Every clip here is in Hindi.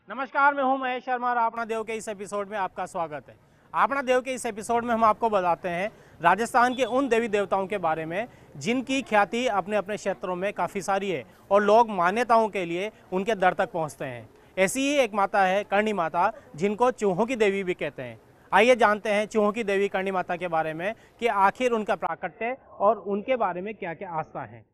नमस्कार, मैं हूं महेश शर्मा और आपना देव के इस एपिसोड में आपका स्वागत है। आपना देव के इस एपिसोड में हम आपको बताते हैं राजस्थान के उन देवी देवताओं के बारे में जिनकी ख्याति अपने अपने क्षेत्रों में काफ़ी सारी है और लोग मान्यताओं के लिए उनके दर तक पहुंचते हैं। ऐसी ही एक माता है करणी माता, जिनको चूहों की देवी भी कहते हैं। आइए जानते हैं चूहों की देवी करणी माता के बारे में कि आखिर उनका प्राकट्य और उनके बारे में क्या क्या आस्था है।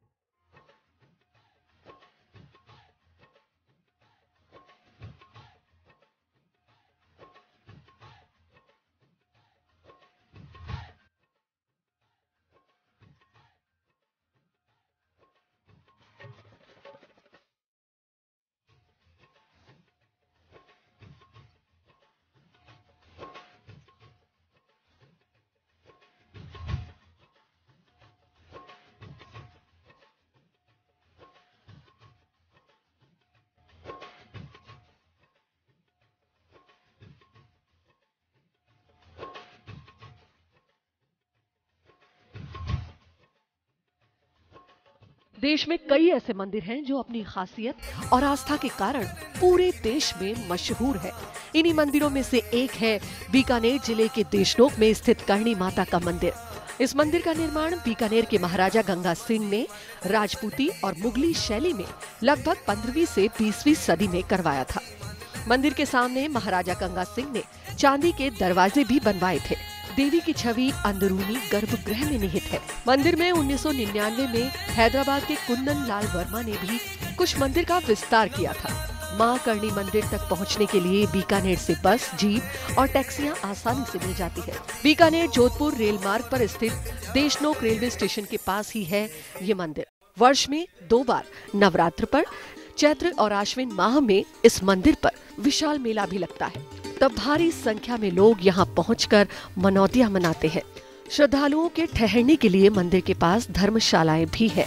देश में कई ऐसे मंदिर हैं जो अपनी खासियत और आस्था के कारण पूरे देश में मशहूर है। इन्हीं मंदिरों में से एक है बीकानेर जिले के देशनोक में स्थित करणी माता का मंदिर। इस मंदिर का निर्माण बीकानेर के महाराजा गंगा सिंह ने राजपूती और मुगली शैली में लगभग 15वीं से 20वीं सदी में करवाया था। मंदिर के सामने महाराजा गंगा सिंह ने चांदी के दरवाजे भी बनवाए थे। देवी की छवि अंदरूनी गर्भगृह में निहित है। मंदिर में 1999 में हैदराबाद के कुंदन लाल वर्मा ने भी कुछ मंदिर का विस्तार किया था। मां करणी मंदिर तक पहुंचने के लिए बीकानेर से बस, जीप और टैक्सियां आसानी से मिल जाती है। बीकानेर जोधपुर रेल मार्ग पर स्थित देशनोक रेलवे स्टेशन के पास ही है ये मंदिर। वर्ष में 2 बार नवरात्र पर, चैत्र और आश्विन माह में इस मंदिर पर विशाल मेला भी लगता है। तब भारी संख्या में लोग यहाँ पहुंचकर मनौतियां मनाते हैं। श्रद्धालुओं के ठहरने के लिए मंदिर के पास धर्मशालाएं भी है।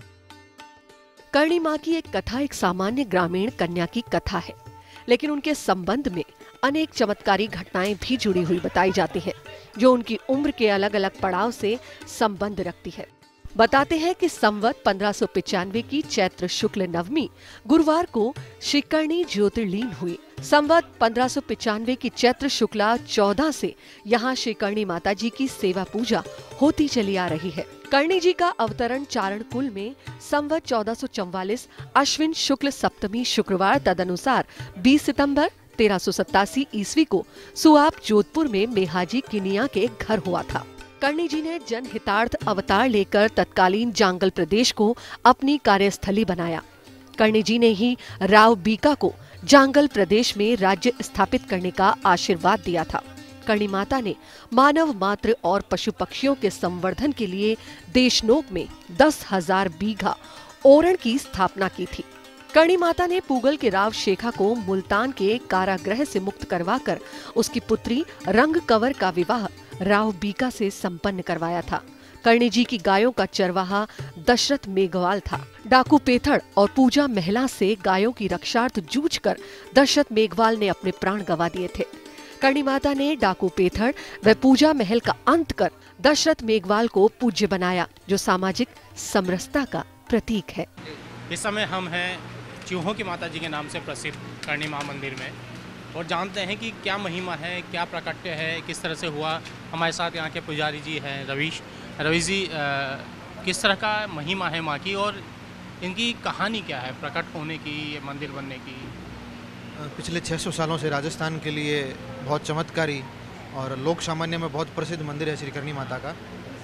करणी मां की एक कथा एक सामान्य ग्रामीण कन्या की कथा है, लेकिन उनके संबंध में अनेक चमत्कारी घटनाएं भी जुड़ी हुई बताई जाती हैं, जो उनकी उम्र के अलग अलग पड़ाव से संबंध रखती है। बताते हैं कि संवत 1595 की चैत्र शुक्ल नवमी गुरुवार को श्री करणी ज्योतिर्लीन हुई। संवत 1595 की चैत्र शुक्ला 14 से यहाँ श्री करणी माता जी की सेवा पूजा होती चली आ रही है। करणी जी का अवतरण चारण कुल में संवत 1444 अश्विन शुक्ल सप्तमी शुक्रवार तदनुसार 20 सितंबर 1387 ईस्वी को सुआप जोधपुर में मेहाजी किनिया के घर हुआ था। करणी जी ने जनहितार्थ अवतार लेकर तत्कालीन जांगल प्रदेश को अपनी कार्यस्थली बनाया। करणी जी ने ही राव बीका को जांगल प्रदेश में राज्य स्थापित करने का आशीर्वाद दिया था। करणी माता ने मानव मात्र और पशु पक्षियों के संवर्धन के लिए देशनोक में 10,000 बीघा ओरण की स्थापना की थी। करणी माता ने पूगल के राव शेखा को मुल्तान के कारागृह से मुक्त करवाकर उसकी पुत्री रंग कंवर का विवाह राव बीका से संपन्न करवाया था। करणी जी की गायों का चरवाहा दशरथ मेघवाल था। डाकू पेथड़ और पूजा महिला से गायों की रक्षार्थ जूझकर दशरथ मेघवाल ने अपने प्राण गंवा दिए थे। करणी माता ने डाकू पेथड़ व पूजा महल का अंत कर दशरथ मेघवाल को पूज्य बनाया, जो सामाजिक समरसता का प्रतीक है। इस समय हम हैं चूहों की माता जी के नाम से प्रसिद्ध करणी मां मंदिर में और जानते हैं कि क्या महिमा है, क्या प्राकट्य है, किस तरह से हुआ। हमारे साथ यहाँ के पुजारी जी हैं रवि जी, किस तरह का महिमा है माँ की और इनकी कहानी क्या है प्रकट होने की, ये मंदिर बनने की। पिछले 600 सालों से राजस्थान के लिए बहुत चमत्कारी और लोक सामान्य में बहुत प्रसिद्ध मंदिर है श्री करणी माता का।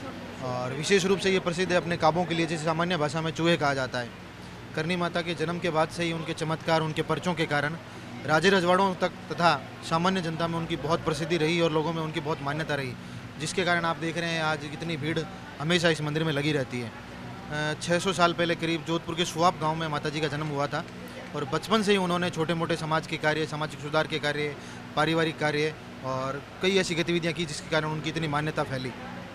और विशेष रूप से ये प्रसिद्ध है अपने काबों के लिए, जिसे सामान्य भाषा में चूहे कहा जाता है। करणी माता के जन्म के बाद से ही उनके चमत्कार, उनके पर्चों के कारण राजे रजवाड़ों तक तथा सामान्य जनता में उनकी बहुत प्रसिद्धि रही और लोगों में उनकी बहुत मान्यता रही, जिसके कारण आप देख रहे हैं आज इतनी भीड़ हमेशा इस मंदिर में लगी रहती है। 600 साल पहले करीब जोधपुर के सुआप गांव में माता जी का जन्म हुआ था और बचपन से ही उन्होंने छोटे मोटे समाज के कार्य, सामाजिक सुधार के कार्य, पारिवारिक कार्य और कई ऐसी गतिविधियाँ की जिसके कारण उनकी इतनी मान्यता फैली।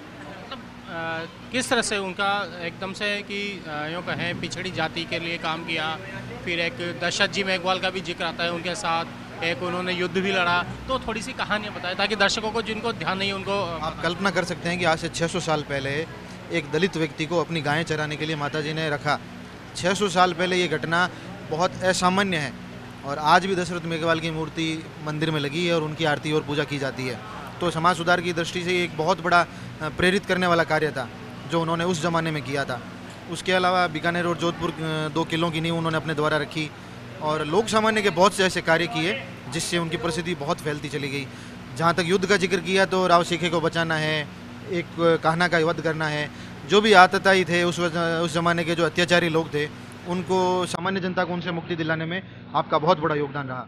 किस तरह से उनका एकदम से कि यूँ कहें पिछड़ी जाति के लिए काम किया। फिर एक दशरथ जी मेघवाल का भी जिक्र आता है उनके साथ, एक उन्होंने युद्ध भी लड़ा। तो थोड़ी सी कहानियाँ बताएं ताकि दर्शकों को जिनको ध्यान नहीं उनको। आप कल्पना कर सकते हैं कि आज से 600 साल पहले एक दलित व्यक्ति को अपनी गायें चराने के लिए माता जी ने रखा। 600 साल पहले ये घटना बहुत असामान्य है और आज भी दशरथ मेघवाल की मूर्ति मंदिर में लगी है और उनकी आरती और पूजा की जाती है। तो समाज सुधार की दृष्टि से एक बहुत बड़ा प्रेरित करने वाला कार्य था जो उन्होंने उस ज़माने में किया था। उसके अलावा बीकानेर और जोधपुर 2 किलों की नींव उन्होंने अपने द्वारा रखी और लोक सामान्य के बहुत से ऐसे कार्य किए जिससे उनकी प्रसिद्धि बहुत फैलती चली गई। जहाँ तक युद्ध का जिक्र किया तो राव सीखे को बचाना है, एक कान्हा का वध करना है। जो भी आतताई थे उस ज़माने के जो अत्याचारी लोग थे, उनको सामान्य जनता को उनसे मुक्ति दिलाने में आपका बहुत बड़ा योगदान रहा।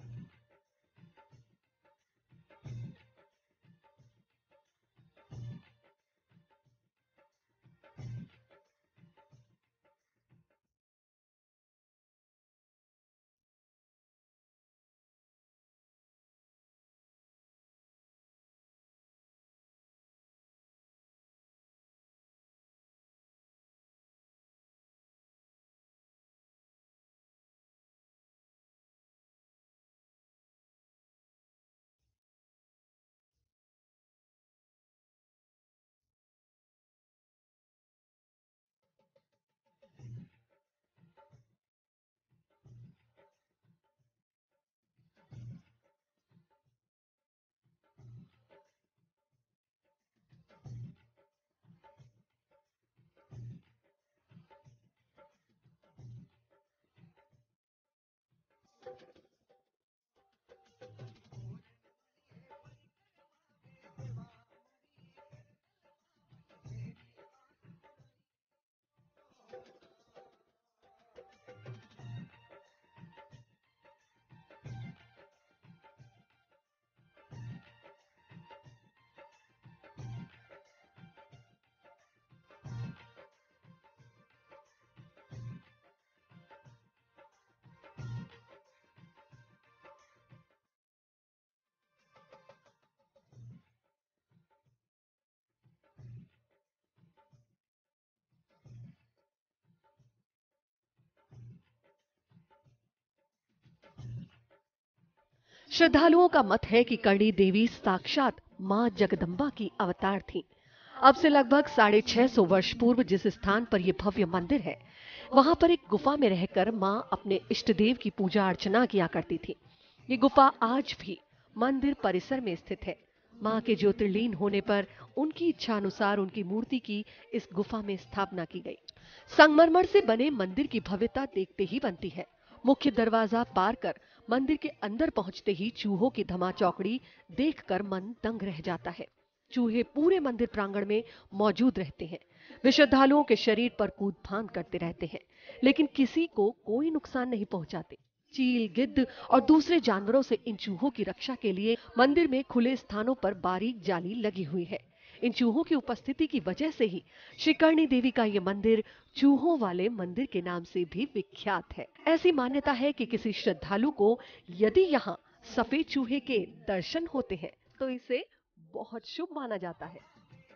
श्रद्धालुओं का मत है कि करणी देवी साक्षात मां जगदम्बा की अवतार थी। अब से लगभग 650 वर्ष पूर्व जिस स्थान पर यह भव्य मंदिर है, वहां पर एक गुफा में रहकर मां अपने इष्ट देव की पूजा अर्चना किया करती थी। ये गुफा आज भी मंदिर परिसर में स्थित है। मां के ज्योतिर्लीन होने पर उनकी इच्छा अनुसार उनकी मूर्ति की इस गुफा में स्थापना की गई। संगमरमर से बने मंदिर की भव्यता देखते ही बनती है। मुख्य दरवाजा पार कर मंदिर के अंदर पहुंचते ही चूहों की धमा चौकड़ी देखकर मन दंग रह जाता है। चूहे पूरे मंदिर प्रांगण में मौजूद रहते हैं। वे श्रद्धालुओं के शरीर पर कूद फांद करते रहते हैं, लेकिन किसी को कोई नुकसान नहीं पहुंचाते। चील, गिद्ध और दूसरे जानवरों से इन चूहों की रक्षा के लिए मंदिर में खुले स्थानों पर बारीक जाली लगी हुई है। इन चूहों की उपस्थिति की वजह से ही श्री करणी देवी का यह मंदिर चूहों वाले मंदिर के नाम से भी विख्यात है। ऐसी मान्यता है कि किसी श्रद्धालु को यदि यहाँ सफेद चूहे के दर्शन होते हैं तो इसे बहुत शुभ माना जाता है।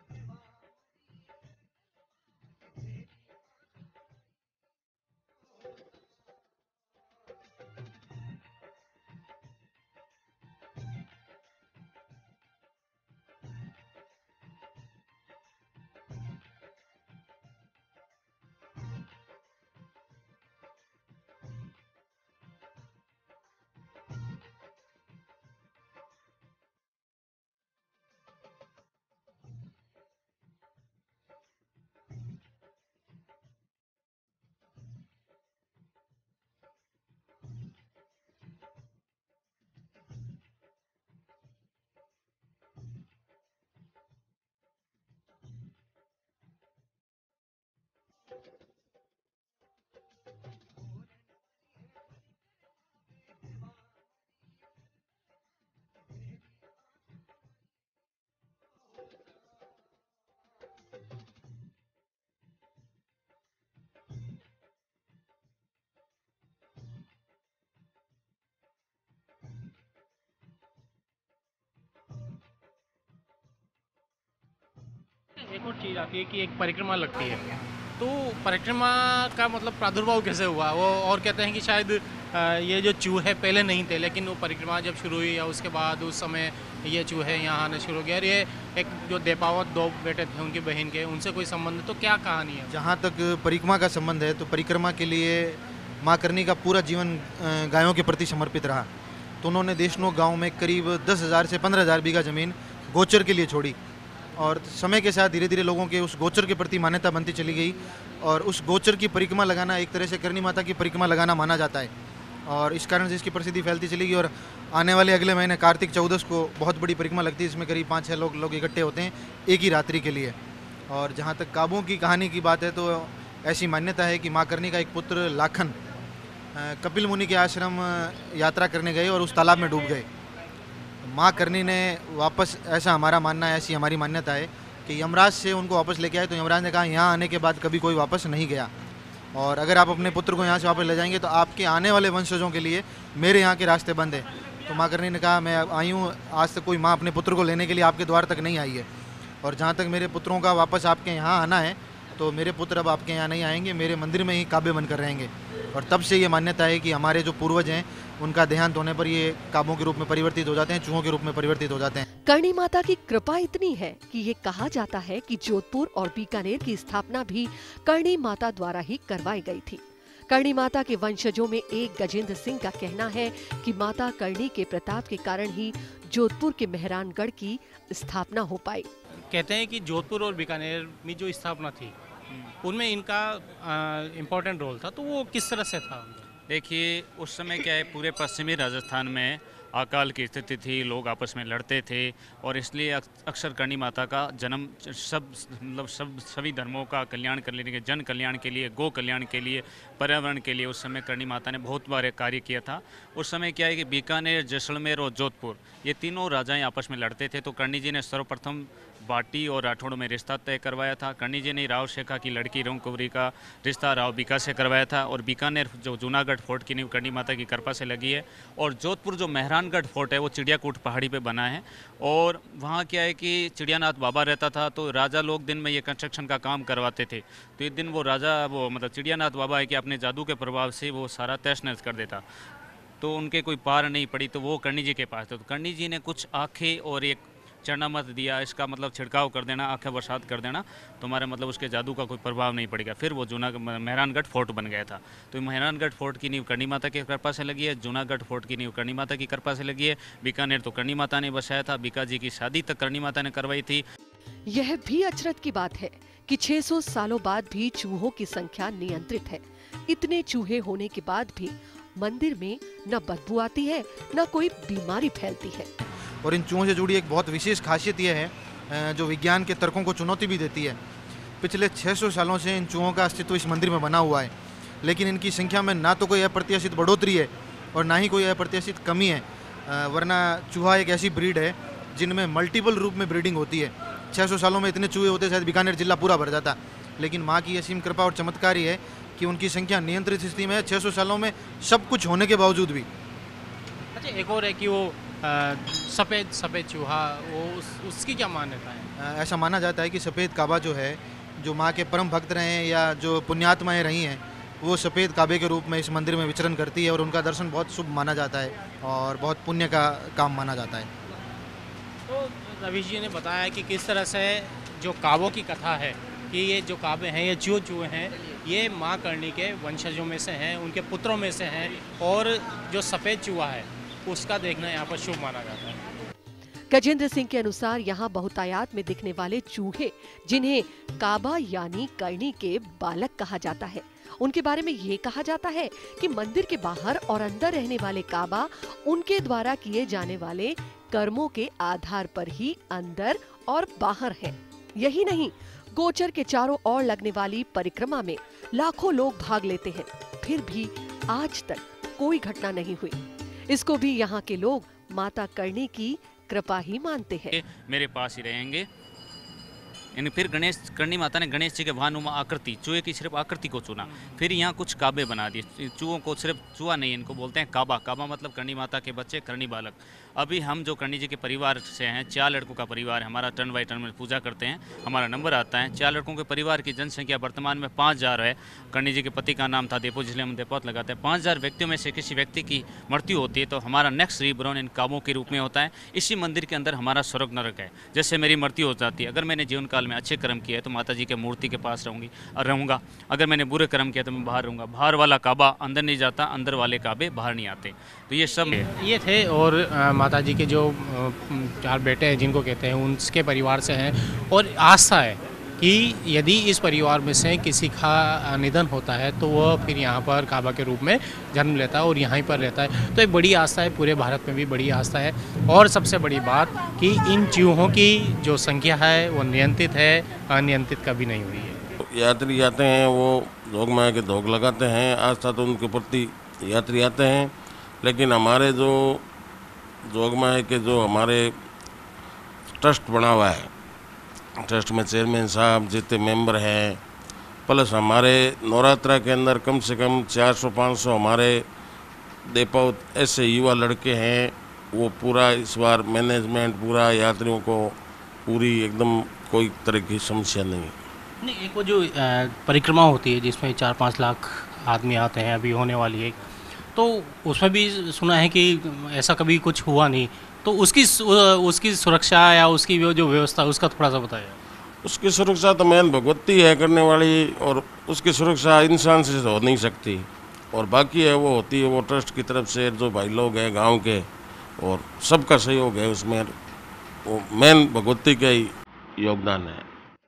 एक और चीज़ आती है कि एक परिक्रमा लगती है, तो परिक्रमा का मतलब प्रादुर्भाव कैसे हुआ? वो और कहते हैं कि शायद ये जो चूहे पहले नहीं थे, लेकिन वो परिक्रमा जब शुरू हुई या उसके बाद उस समय ये चूहे यहाँ आने शुरू हो गए। और ये एक जो देपावत 2 बेटे थे उनकी बहन के, उनसे कोई संबंध, तो क्या कहानी है? जहाँ तक परिक्रमा का संबंध है तो परिक्रमा के लिए माँ करनी का पूरा जीवन गायों के प्रति समर्पित रहा। तो उन्होंने देशनोक गांव में करीब 10,000 से 15,000 बीघा ज़मीन गोचर के लिए छोड़ी और समय के साथ धीरे धीरे लोगों के उस गोचर के प्रति मान्यता बनती चली गई और उस गोचर की परिक्रमा लगाना एक तरह से करनी माता की परिक्रमा लगाना माना जाता है और इस कारण से इसकी प्रसिद्धि फैलती चली गई। और आने वाले अगले महीने कार्तिक 14 को बहुत बड़ी परिक्रमा लगती है, इसमें करीब 5-6 लोग इकट्ठे होते हैं एक ही रात्रि के लिए। और जहाँ तक काबों की कहानी की बात है तो ऐसी मान्यता है कि माँ करनी का एक पुत्र लाखन कपिल मुनि के आश्रम यात्रा करने गए और उस तालाब में डूब गए। माँ करनी ने वापस, ऐसा हमारा मानना है, ऐसी हमारी मान्यता है कि यमराज से उनको वापस लेके आए। तो यमराज ने कहा यहाँ आने के बाद कभी कोई वापस नहीं गया और अगर आप अपने पुत्र को यहाँ से वापस ले जाएंगे तो आपके आने वाले वंशजों के लिए मेरे यहाँ के रास्ते बंद है। तो माँ करनी ने कहा मैं आई हूँ, आज तक कोई माँ अपने पुत्र को लेने के लिए आपके द्वार तक नहीं आई है और जहाँ तक मेरे पुत्रों का वापस आपके यहाँ आना है तो मेरे पुत्र अब आपके यहाँ नहीं आएंगे, मेरे मंदिर में ही काबे बनकर रहेंगे। और तब से ये मान्यता है कि हमारे जो पूर्वज हैं उनका देहांत होने पर ये काबों के रूप में परिवर्तित हो जाते हैं, चूहों के रूप में परिवर्तित हो जाते हैं। करणी माता की कृपा इतनी है कि ये कहा जाता है कि जोधपुर और बीकानेर की स्थापना भी करणी माता द्वारा ही करवाई गई थी। करणी माता के वंशजों में एक गजेंद्र सिंह का कहना है कि माता करणी के प्रताप के कारण ही जोधपुर के मेहरानगढ़ की स्थापना हो पाई। कहते हैं कि जोधपुर और बीकानेर में जो स्थापना थी उनमें इनका इम्पोर्टेंट रोल था, तो वो किस तरह से था? देखिए उस समय क्या है, पूरे पश्चिमी राजस्थान में अकाल की स्थिति थी, लोग आपस में लड़ते थे और इसलिए अक्सर करणी माता का जन्म सभी धर्मों का कल्याण करने के, जन कल्याण के लिए, गो कल्याण के लिए, पर्यावरण के लिए उस समय करणी माता ने बहुत बार कार्य किया था। उस समय क्या है कि बीकानेर, जैसलमेर और जोधपुर ये तीनों राजाएं आपस में लड़ते थे, तो करणी जी ने सर्वप्रथम बाटी और राठौड़ में रिश्ता तय करवाया था। करणी जी ने राव शेखा की लड़की रंगकुवरी का रिश्ता राव बीका से करवाया था और बीकानेर जो जूनागढ़ फोर्ट की नींव करणी माता की कृपा से लगी है और जोधपुर जो मेहरानगढ़ फोर्ट है वो चिड़ियाकूट पहाड़ी पे बना है और वहाँ क्या है कि चिड़ियानाथ बाबा रहता था, तो राजा लोग दिन में ये कंस्ट्रक्शन का काम करवाते थे। तो एक दिन वो राजा चिड़ियानाथ बाबा है कि अपने जादू के प्रभाव से वो सारा तहस नहस कर देता, तो उनके कोई पार नहीं पड़ी, तो वो करणी जी के पास थे। तो करणी जी ने कुछ आँखें और एक चरणामृत दिया, इसका मतलब छिड़काव कर देना, आंखें बरसात कर देना, तुम्हारे उसके जादू का कोई प्रभाव नहीं पड़ेगा। फिर वो मेहरानगढ़ फोर्ट बन गया था। तो मेहरानगढ़ फोर्ट की नींव करणी माता की कृपा से लगी है, जूनागढ़ फोर्ट की नींव करणी माता की कृपा से लगी है, बीकानेर तो करणी माता ने बसाया था, बीका जी की शादी तक करणी माता ने करवाई थी। यह भी अचरज की बात है कि 600 सालों बाद भी चूहों की संख्या नियंत्रित है। इतने चूहे होने के बाद भी मंदिर में न बदबू आती है न कोई बीमारी फैलती है। और इन चूहों से जुड़ी एक बहुत विशेष खासियत यह है जो विज्ञान के तर्कों को चुनौती भी देती है। पिछले 600 सालों से इन चूहों का अस्तित्व इस मंदिर में बना हुआ है, लेकिन इनकी संख्या में ना तो कोई अप्रत्याशित बढ़ोतरी है और ना ही कोई अप्रत्याशित कमी है। वरना चूहा एक ऐसी ब्रीड है जिनमें मल्टीपल रूप में ब्रीडिंग होती है। 600 सालों में इतने चूहे होते शायद बीकानेर जिला पूरा भर जाता, लेकिन माँ की असीम कृपा और चमत्कार ही है कि उनकी संख्या नियंत्रित स्थिति में है 600 सालों में सब कुछ होने के बावजूद भी। अच्छा, एक और है कि वो सफ़ेद चूहा, वो उसकी क्या मान्यता है? ऐसा माना जाता है कि सफ़ेद काबा जो है, जो माँ के परम भक्त रहे हैं या जो पुण्यात्माएँ रही हैं, वो सफ़ेद काबे के रूप में इस मंदिर में विचरण करती है और उनका दर्शन बहुत शुभ माना जाता है और बहुत पुण्य का काम माना जाता है। तो रवीश जी ने बताया कि किस तरह से जो काबों की कथा है कि ये जो काबे हैं, ये जो चूहे हैं, ये माँ करणी के वंशजों में से हैं, उनके पुत्रों में से हैं और जो सफ़ेद चूहा है उसका देखना यहाँ पर शुभ माना जाता है। गजेंद्र सिंह के अनुसार यहाँ बहुतायत में दिखने वाले चूहे, जिन्हें काबा यानी करणी के बालक कहा जाता है, उनके बारे में ये कहा जाता है कि मंदिर के बाहर और अंदर रहने वाले काबा उनके द्वारा किए जाने वाले कर्मों के आधार पर ही अंदर और बाहर है। यही नहीं, गोचर के चारों ओर लगने वाली परिक्रमा में लाखों लोग भाग लेते हैं, फिर भी आज तक कोई घटना नहीं हुई। इसको भी यहाँ के लोग माता करणी की कृपा ही मानते हैं। मेरे पास ही रहेंगे। फिर करणी माता ने गणेश जी के भानुमा आकृति, चूहे की सिर्फ आकृति को चुना, फिर यहाँ कुछ काबे बना दिए। चूहों को सिर्फ चूहा नहीं, इनको बोलते हैं काबा। काबा मतलब करणी माता के बच्चे, करणी बालक। अभी हम जो करणी जी के परिवार से हैं, 4 लड़कों का परिवार है हमारा, टर्न बाई टर्न में पूजा करते हैं, हमारा नंबर आता है। 4 लड़कों के परिवार की जनसंख्या वर्तमान में 5000 है। करणी जी के पति का नाम था देपो, जिसलिए हम देपोत लगाते हैं। 5000 व्यक्तियों में से किसी व्यक्ति की मृत्यु होती है तो हमारा नेक्स्ट रीबॉर्न इन काबों के रूप में होता है। इसी मंदिर के अंदर हमारा स्वर्ग नरक है। जैसे मेरी मृत्यु हो जाती है, अगर मैंने जीवन काल साल में अच्छे कर्म किए तो माता जी के मूर्ति के पास रहूँगा। अगर मैंने बुरे कर्म किया तो मैं बाहर रहूँगा। बाहर वाला काबा अंदर नहीं जाता, अंदर वाले काबे बाहर नहीं आते। तो ये सब ये थे। और माता जी के जो 4 बेटे हैं जिनको कहते हैं, उनके परिवार से हैं, और आस्था है कि यदि इस परिवार में से किसी का निधन होता है तो वह फिर यहाँ पर काबा के रूप में जन्म लेता है और यहीं पर रहता है। तो एक बड़ी आस्था है, पूरे भारत में भी बड़ी आस्था है। और सबसे बड़ी बात कि इन चूहों की जो संख्या है वो नियंत्रित है, अनियंत्रित कभी नहीं हुई है। यात्री आते हैं वो जोगमाया के धोख लगाते हैं, आस्था तो उनके प्रति यात्री आते हैं। लेकिन हमारे जो जोगमाया के जो हमारे ट्रस्ट बना हुआ है, ट्रस्ट में चेयरमैन साहब जितने मेंबर हैं, प्लस हमारे नवरात्रा के अंदर कम से कम 400-500 हमारे देपाउत ऐसे युवा लड़के हैं। वो पूरा इस बार मैनेजमेंट पूरा यात्रियों को पूरी एकदम कोई तरह की समस्या नहीं है। नहीं, एक वो जो परिक्रमा होती है जिसमें 4-5 लाख आदमी आते हैं, अभी होने वाली है, तो उसमें भी सुना है कि ऐसा कभी कुछ हुआ नहीं। तो उसकी सुरक्षा या उसकी जो व्यवस्था, उसका थोड़ा सा बताइए। उसकी सुरक्षा तो मैन भगवती है करने वाली, और उसकी सुरक्षा इंसान से हो नहीं सकती। और बाकी है वो होती है वो ट्रस्ट की तरफ से जो भाई लोग हैं गांव के, और सबका सहयोग है उसमें। वो मैन भगवती का ही योगदान है।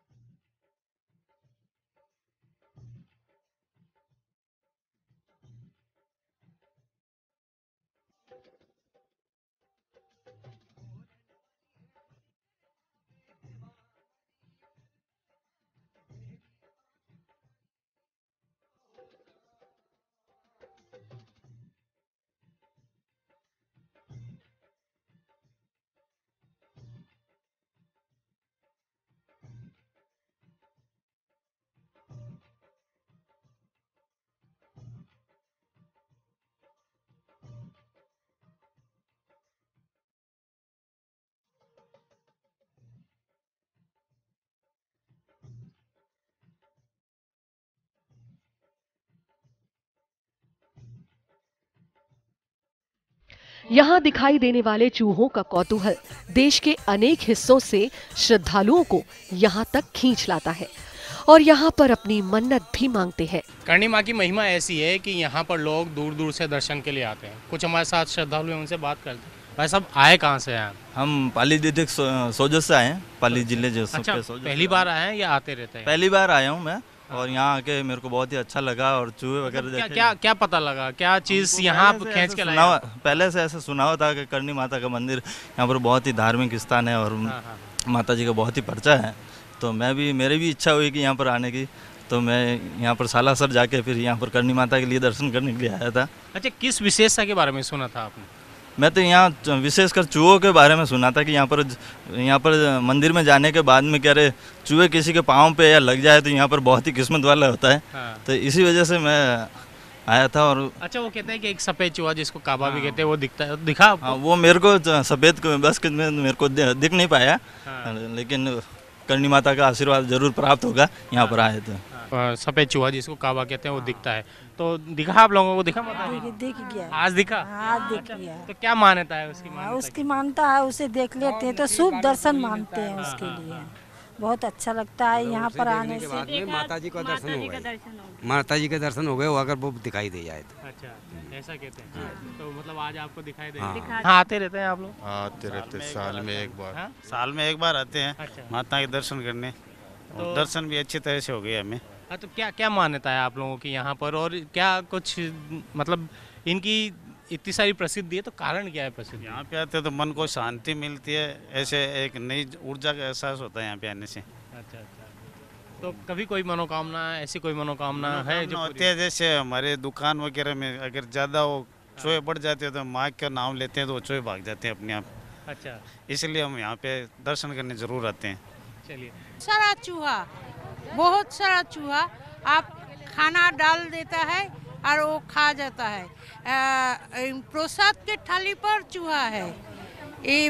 यहाँ दिखाई देने वाले चूहों का कौतूहल देश के अनेक हिस्सों से श्रद्धालुओं को यहाँ तक खींच लाता है और यहाँ पर अपनी मन्नत भी मांगते हैं। करणी माँ की महिमा ऐसी है कि यहाँ पर लोग दूर दूर से दर्शन के लिए आते हैं। कुछ हमारे साथ श्रद्धालु हैं, उनसे बात करते हैं। भाई साहब, आए कहाँ से हैं आप? हम पाली डिस्ट्रिक्ट सोजत से आए हैं, पाली जिले जो अच्छा, पहली बार आए हैं या आते रहते हैं? पहली बार आया हूँ मैं, और यहाँ आके मेरे को बहुत ही अच्छा लगा। और चूहे वगैरह देखे। क्या पता लगा, क्या चीज़ यहाँ खींच के लाया? पहले से ऐसा सुना हुआ था कि करणी माता का मंदिर यहाँ पर बहुत ही धार्मिक स्थान है और माता जी का बहुत ही पर्चा है। तो मेरी भी इच्छा हुई कि यहाँ पर आने की, तो मैं यहाँ पर सालासर जाके फिर यहाँ पर करणी माता के लिए दर्शन करने के लिए आया था। अच्छा, किस विशेषता के बारे में सुना था आपने? मैं तो यहाँ विशेषकर चूहों के बारे में सुना था कि यहाँ पर मंदिर में जाने के बाद में कह रहे चूहे किसी के पाँव पे या लग जाए तो यहाँ पर बहुत ही किस्मत वाला होता है। हाँ। तो इसी वजह से मैं आया था। और अच्छा, वो कहते हैं कि एक सफ़ेद चूहा जिसको काबा भी कहते हैं वो दिखता है, दिखा आपको? हाँ, वो मेरे को सफ़ेद बस मेरे को दिख नहीं पाया। हाँ। लेकिन करणी माता का आशीर्वाद जरूर प्राप्त होगा यहाँ पर आए तो। सफ़ेद चूहा जिसको काबा कहते हैं वो दिखता है। तो दिखा आप लोगों को? दिखा माता जी? दिख गया। आज दिखा? हाँ, दिख गया। तो क्या मान्यता है उसकी? उसकी मानता है, उसे देख लेते हैं तो शुभ दर्शन मानते हैं उसके लिए। बहुत अच्छा लगता है यहाँ पर आने से। माता जी का दर्शन हो गए, माता जी के दर्शन हो गए, वो अगर वो दिखाई दे जाए तो। अच्छा, ऐसा कहते हैं। तो मतलब आज आपको दिखाई दे? हाँ, आते रहते हैं आप लोग? आते रहते, साल में एक बार। हाँ? साल में एक बार आते हैं अच्छा। माता के दर्शन करने। तो दर्शन भी अच्छी तरह से हो गए हमें। हाँ, तो क्या मान्यता है आप लोगों की यहाँ पर, और क्या कुछ मतलब इनकी इतनी सारी प्रसिद्धि है तो कारण क्या है प्रसिद्धि? यहाँ पे आते हैं तो मन को शांति मिलती है, ऐसे एक नई ऊर्जा का एहसास होता है यहाँ पे आने से। अच्छा। तो कभी कोई मनोकामना, ऐसी कोई मनोकामना है जो होती है? जैसे हमारे दुकान वगैरह में अगर ज़्यादा वो चूहे बढ़ जाते हैं तो माँ का नाम लेते हैं तो वो चूहे भाग जाते हैं अपने आप। अच्छा, इसलिए हम यहाँ पे दर्शन करने ज़रूर आते हैं। चलिए। सारा चूहा, बहुत सारा चूहा आप खाना डाल देता है और वो खा जाता है। प्रसाद के थाली पर चूहा है। ये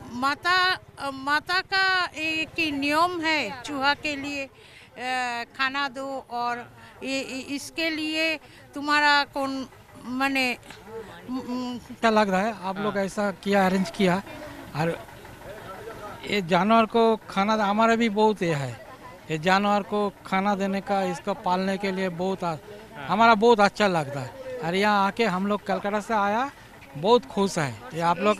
माता का एक नियम है, चूहा के लिए खाना दो, और इसके लिए तुम्हारा कौन माने क्या लग रहा है आप लोग ऐसा किया, अरेंज किया, और ये जानवर को खाना हमारा भी बहुत ये है, ये जानवर को खाना देने का, इसको पालने के लिए बहुत हमारा बहुत अच्छा लगता है। और यहाँ आके हम लोग कलकत्ता से आया, बहुत खुश है। ये आप लोग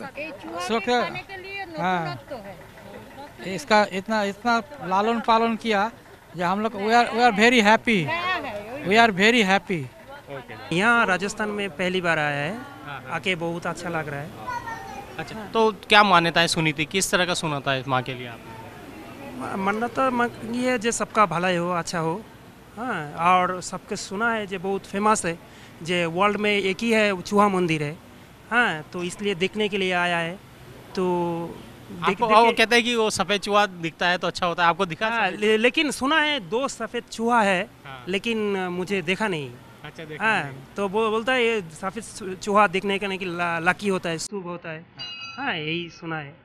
हाँ, इसका इतना इतना लालन पालन किया, जो हम लोग we are very happy, we are very happy. यहाँ राजस्थान में पहली बार आया है, आके बहुत अच्छा लग रहा है। अच्छा, तो क्या मान्यताएं सुनी थी, किस तरह का सुना था इस माँ के लिए आपने? मान्यता ये है जो सबका भलाई हो, अच्छा हो। हाँ, और सबके सुना है जो बहुत फेमस है, जो वर्ल्ड में एक ही है चूहा मंदिर है। हाँ, तो इसलिए देखने के लिए आया है। तो वो कहते हैं कि वो सफ़ेद चूहा दिखता है तो अच्छा होता है, आपको दिखा? हाँ, लेकिन सुना है 2 सफ़ेद चूहा है। हाँ। लेकिन मुझे देखा नहीं। अच्छा, देखा हाँ, नहीं। तो वो बोलता है ये सफ़ेद चूहा देखने का नहीं कि लकी होता है, शुभ होता है। हाँ, यही सुना है।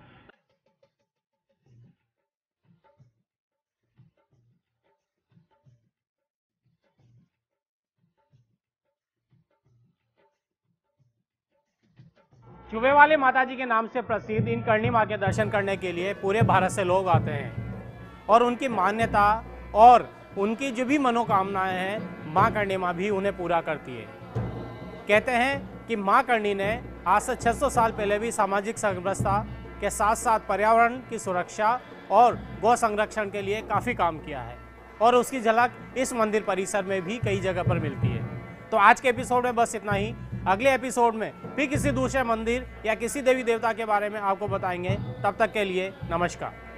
चुबे वाले माता जी के नाम से प्रसिद्ध इन करणी माँ के दर्शन करने के लिए पूरे भारत से लोग आते हैं और उनकी मान्यता और उनकी जो भी मनोकामनाएं हैं, माँ करणी माँ भी उन्हें पूरा करती है। कहते हैं कि माँ करणी ने आज से 600 साल पहले भी सामाजिक समरसता के साथ साथ पर्यावरण की सुरक्षा और गौ संरक्षण के लिए काफ़ी काम किया है और उसकी झलक इस मंदिर परिसर में भी कई जगह पर मिलती है। तो आज के एपिसोड में बस इतना ही। अगले एपिसोड में फिर किसी दूसरे मंदिर या किसी देवी देवता के बारे में आपको बताएंगे। तब तक के लिए नमस्कार।